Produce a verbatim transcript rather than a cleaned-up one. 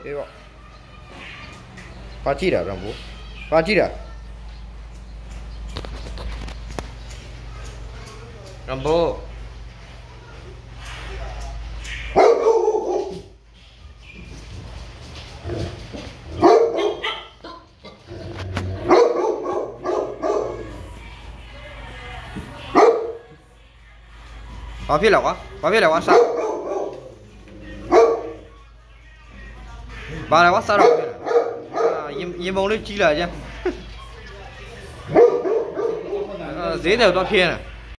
အေးပေါ့ဘာကြည့်တာရမ်ဘိုဘာကြည့်တာရမ်ဘိုဘာဖြစ်လဲကွာဘာဖြစ်လဲကွာစားဘာလဲကွာစားတော့ရင်ရင်ပုံလေးကြီးလာကြဈေးတယ်တော့ဖြစ်နေ